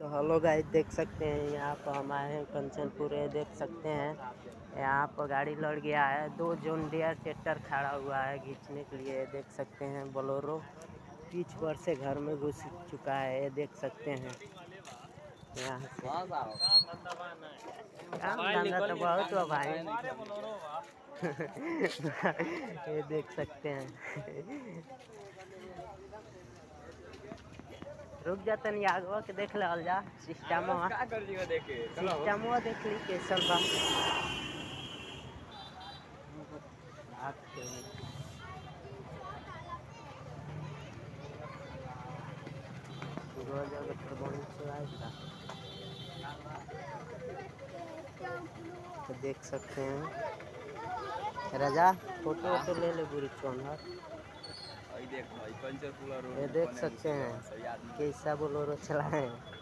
Hello guys, देख सकते हैं यहाँ पर हम आए हैं कंचनपुर। ये देख सकते हैं यहाँ पर गाड़ी लड़ गया है। 2 जॉन डियर ट्रैक्टर खड़ा हुआ है खींचने के लिए। देख सकते हैं बोलेरो पीछ पर से घर में घुस चुका है। ये देख सकते हैं यहाँ से काम धंधा तो बहुत हुआ भाई। ये देख सकते हैं। रुक जा तनी आगवा के देख ले जा सिस्टमवा देख ली कैसन बा। तो देख सकते हैं राजा फोटो वोटो ले ले बुरी चौंधर। ये देख सकते हैं कैसा बोलेरो चला है।